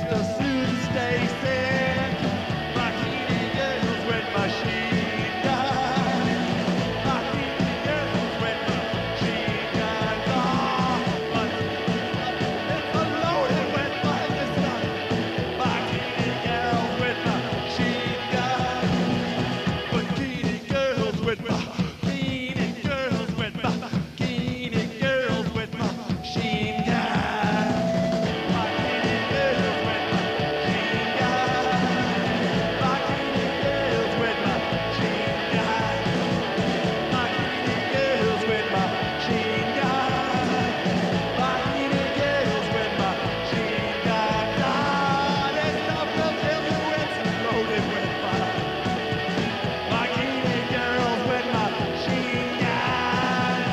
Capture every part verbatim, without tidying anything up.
just as soon stay sick. Bikini girls with machine guns. Bikini girls with machine guns. Oh, but it's a loaded with lightning stuff. Bikini girls with machine guns. Bikini girls with bikini girls with bikini girls with machine guns. Bikini girls with machine guns. Bikini girls with machine guns. Bikini girls with machine guns. Bikini girls with machine guns. Ah, this stuff will kill you. It's loaded with fire. Bikini girls with machine guns.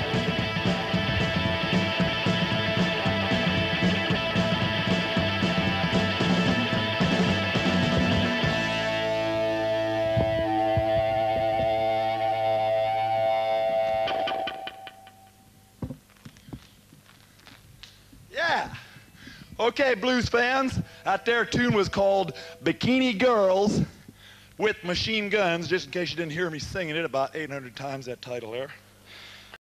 Yeah. Okay, blues fans. That there tune was called Bikini Girls with Machine Guns, just in case you didn't hear me singing it about eight hundred times, that title there.